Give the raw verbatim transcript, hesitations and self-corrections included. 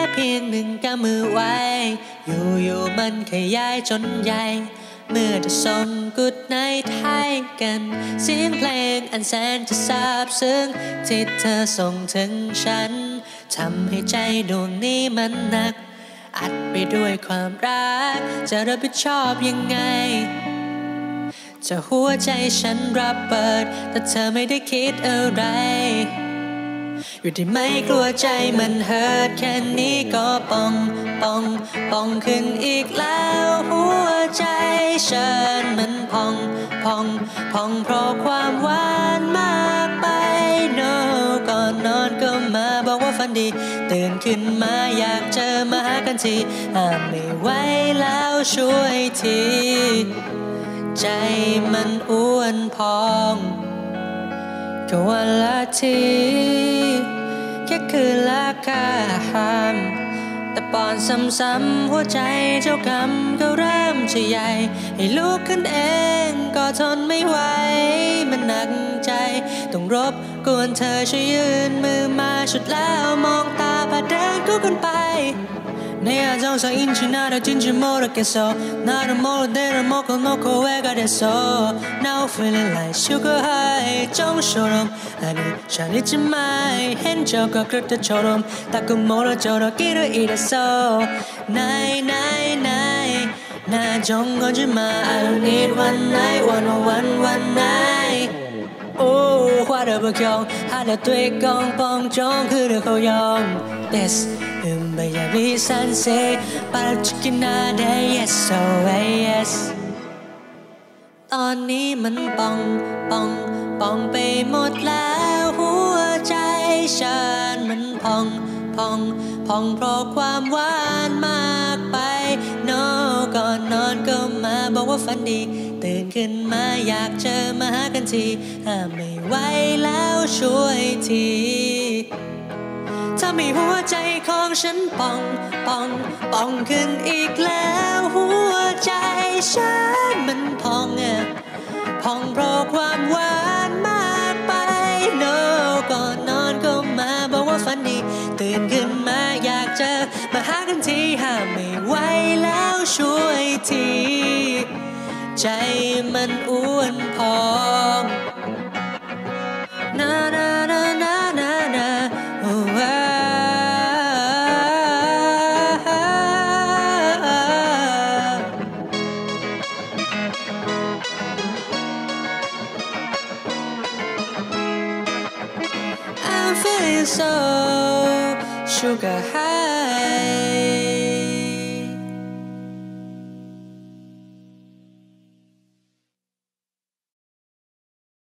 เพียงหนึ่งกำมือไว้อยู่ๆมันขยายจนใหญ่เมื่อจะส่งกุดไนท์ให้กันเสียงเพลงอันแสนจะซาบซึ้งที่เธอส่งถึงฉันทำให้ใจดวงนี้มันหนักอัดไปด้วยความรักจะรับผิดชอบยังไงจะหัวใจฉันรับเปิดแต่เธอไม่ได้คิดอะไรอยู่ที่ไม่กลัวใจมันเฮิร์ตแค่นี้ก็ป่องป่องป่องขึ้นอีกแล้วหัวใจฉันมันพองพองพองเพราะความหวานมากไป no ก่อนนอนก็มาบอกว่าฝันดีตื่นขึ้นมาอยากเจอมาหากันทีห้ามไม่ไหวแล้วช่วยทีใจมันอ้วนพองแค่วันละทีแค่คืนละค่าห้ามแต่ปอนซ้ำๆหัวใจเจ้ากรรมก็เริ่มจะใหญ่ให้ลุกขึ้นเองก็ทนไม่ไหวมันหนักใจต้องรบกวนเธอช่วยยืนมือมาชุดแล้วมองตาพาเดินคู่กันไป내 아정서 인지 나를 진지 모르겠어 나를 모르대로 먹고 놓고 왜가 됐어 Now feeling like sugar high 정처럼 아니 잘 잊지 마 행적과 그럴 때처럼 따끔 멀어져라 길을 잃었어 Night night night 나 정거지 마 I don't need one night one oh one one night Oh hoa đờ bờ kyong hai đờ tuyết con bong trong cứ được khâu yong This 음 바야비 산세 바라치킨 나대 yes oh yes ตอนนี้มันป่องป่องป่องไปหมดแล้วหัวใจฉันมันพองพองพองเพราะความหวานมากไป no ก่อนนอนก็มาบอกว่าฝันดีตื่นขึ้นมาอยากเจอมาหากันทีห้ามไม่ไหวแล้วช่วยทีถ้ามีหัวใจของฉันป่องป่องป่องขึ้นอีกแล้วหัวใจฉันมันพองอะพองเพราะความหวานมากไป no ก่อนนอนก็มาบอกว่าฝันดีตื่นขึ้นมาอยากเจอมาหากันทีห้ามไม่ไหวแล้วช่วยทีใจมันอ้วนพองนานานานานานาโอ้I'm feeling so sugar high